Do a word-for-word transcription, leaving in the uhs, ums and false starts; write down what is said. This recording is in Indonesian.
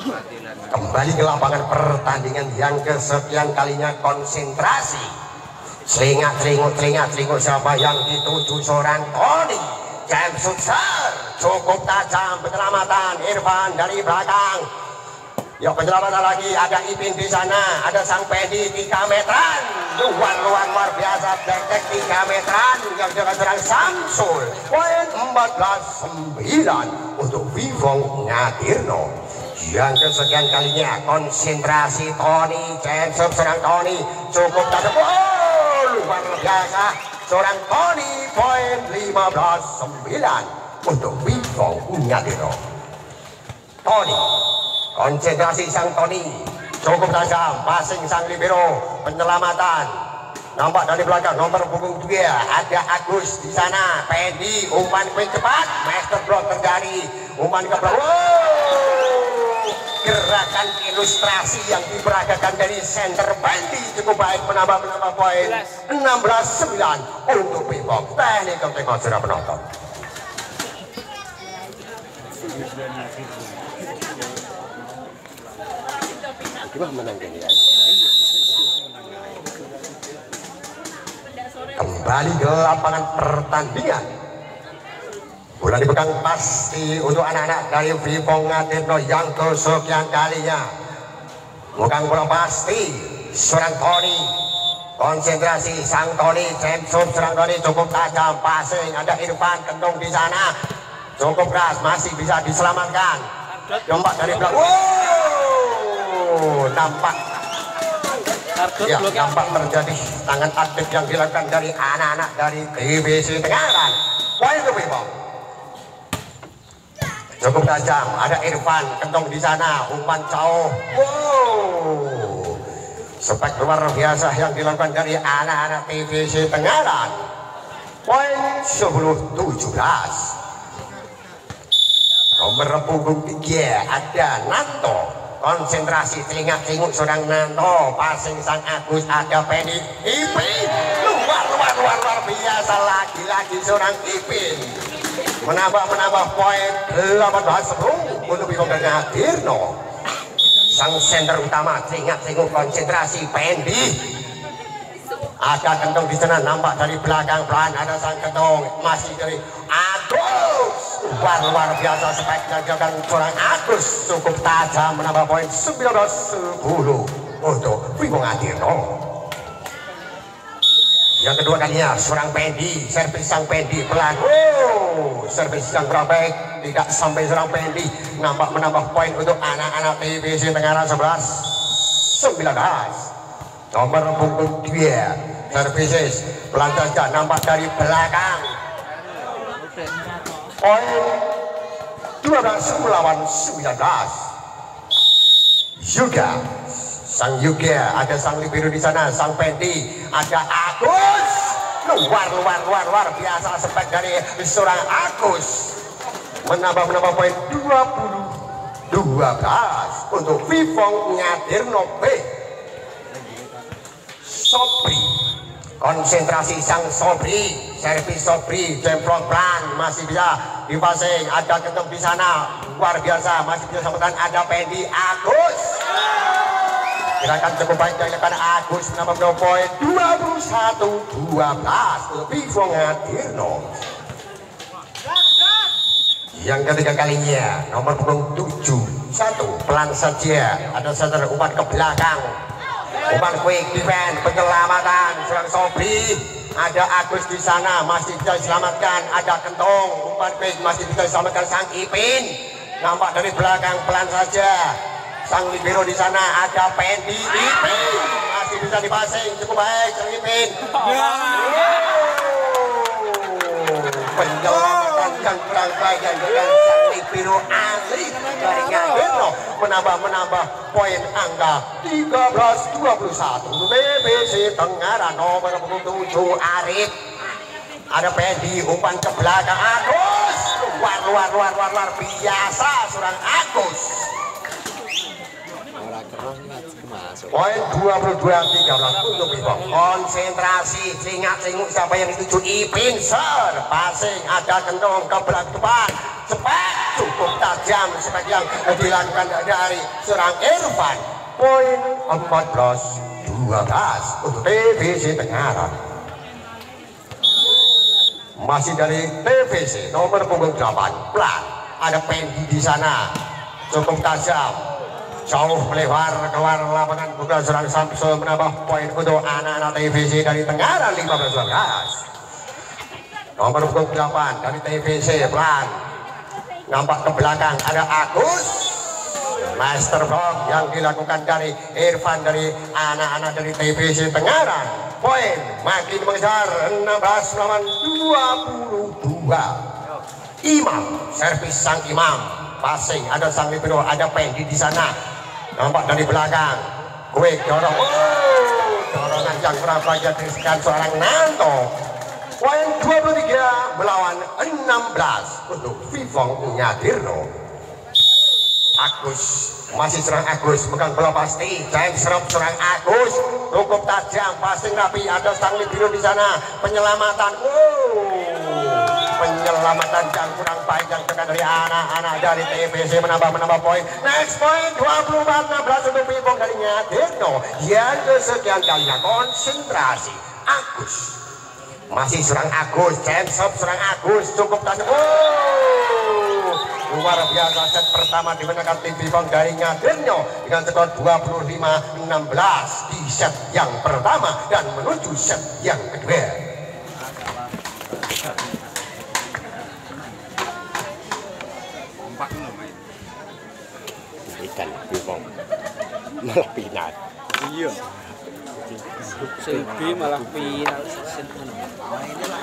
Kembali ke lapangan pertandingan yang kesekian kalinya, konsentrasi. Selingat selingut selingat selingut siapa yang dituju seorang Tony jam sukses cukup tajam penyelamatan Irfan dari belakang. Yuk penyelamatan lagi, ada Ipin di sana, ada Sang Pedi tiga meteran, luar luar luar biasa teknik tiga meteran yang juga serang Samsul. Poin empat belas sembilan untuk Vivong Ngatirno. Yang kesekian kalinya konsentrasi Tony James serang Tony cukup tajam. Oh, luar biasa seorang Tony, poin lima belas sembilan untuk Vivong Ngatirno. Tony konsentrasi sang Tony cukup tajam, passing sang libero, penyelamatan nampak dari belakang nomor punggung dua ada Agus di sana. Pendi umpan quick cepat, master block terjadi, umpan ke belakang. Wow, gerakan ilustrasi yang diperagakan dari center Pendi cukup baik, menambah menambah poin enam belas sembilan untuk Vivong. Teknik tengok sudah penonton. Gimana menangkan ya? Kembali ke lapangan pertandingan. Bola dipegang pasti untuk anak-anak dari Vivong Ngatirno yang kesekian kalinya. Bukan bola pasti serang Tony. Konsentrasi sang Tony, Jameson serang Tony cukup tajam, passing ada Irfan Kendong di sana. Cukup keras, masih bisa diselamatkan. Jompak dari belakang. Wow, nampak ya, nampak terjadi tangan aktif yang dilakukan dari anak-anak dari T B C Tengaran. Poin ke Vivong. Cukup tajam, ada Irfan Kendong di sana, umpan jauh. Wow, spek luar biasa yang dilakukan dari anak-anak T B C Tengaran. Poin sepuluh tujuh belas. Nomor punggung tiga ada Nanto. Konsentrasi telinga tingut seorang Nanto, passing sang Agus, ada Pendi Ipin, luar luar luar luar biasa lagi-lagi seorang Ipin, menambah menambah poin delapan belas sepuluh untuk Vivong Ngatirno. Sang center utama telinga tingut konsentrasi Pendi, ada Kendong di sana, nampak dari belakang pelan ada sang Kendong, masih dari Agus. Luar luar biasa speknya jalan seorang Agus, cukup tajam, menambah poin sembilan belas sepuluh untuk Vivong Ngatirno. Yang kedua kalinya seorang Pendi, servis sang Pendi pelan. Oh, servis yang robek tidak sampai seorang Pendi, nampak menambah poin untuk anak-anak T B C Tengaran sebelas sembilan belas. Nomor punggung dua services pelan saja, nampak dari belakang. Poin dua belas melawan sembilan belas. Juga sang Yuga, ada sang libero di sana, sang Pendi, ada Agus. Luar luar luar luar biasa spek dari seorang Agus. Menambah menambah poin dua puluh dua belas untuk Vivong Ngatirno B. Sobri, konsentrasi sang Sobri, servis Sobri, jemplon plan, masih bisa dipasing, ada Kendong di sana, luar biasa, masih bisa sambutan, ada Pendi Agus. Gerakan cukup baik dari rekan Agus, menambah poin dua puluh satu dua belas untuk Vivong Ngatirno. Yang ketiga kalinya nomor punggung tujuh satu pelan saja, ada center umpan ke belakang, umpan quick defense, penyelamatan serang Sobri, ada Agus di sana, masih bisa diselamatkan, ada Kendong, umpan quick masih bisa diselamatkan sang Ipin, nampak dari belakang pelan saja, sang libero di sana, ada Pendi Ipin, masih bisa dipasing, cukup baik sang Ipin. Penyelamatan yang kurang baik yang dengan sang libero asli dari Ngatirno, menambah menambah poin angka tiga belas dua puluh satu T B C Tengaran. Nomor tujuh Arif, ada Pendi, umpan ke belakang Agus, luar luar luar luar luar biasa seorang Agus. Poin dua puluh dua tiga belas untuk Vivong. Konsentrasi, ingat-ingat siapa yang dituju Ipin, ser passing, ada Kendong ke belakang depan, cepat cukup tajam seperti yang dilakukan dari seorang Irfan. Poin empat belas dua belas untuk T V C Tengaran. Masih dari T V C nomor punggung delapan pelan, ada Pendi di sana cukup tajam, jauh melebar keluar lapangan, bukan serang Samsul menambah poin untuk anak-anak T V C dari Tengaran lima belas dua belas. Nomor punggung delapan dari T V C pelan, nampak ke belakang ada Agus. Master block yang dilakukan dari Irfan dari anak-anak dari T V C Tengaran. Poin makin mengejar enam belas melawan dua puluh dua. Imam, servis sang Imam, passing ada sang libero, ada Pendi di sana. Nampak dari belakang. Quick dorong. Oh, dorongan yang kurang baik dari seorang Nanto. Poin dua puluh tiga melawan enam belas untuk Vivong Nyadirno. Agus masih serang Agus, bukan bola pasti. James serap serang Agus, cukup tajam, passing rapi. Ada sang libero di sana, penyelamatan. Wow, penyelamatan yang kurang baik yang dekat dari anak-anak dari T V C menambah menambah poin. Next point dua puluh empat enam belas untuk Vivong dari Nyadirno. Yang kesekian kalinya konsentrasi. Agus masih serang Agus, James serap serang Agus, cukup tajam. Wow, luar biasa. Set pertama dimenangkan tim Vivong dari Nyadirno dengan skor dua puluh lima enam belas di set yang pertama dan menuju set yang kedua. Ikan Vivong malah pinat. Iya. Sepi malah pinat.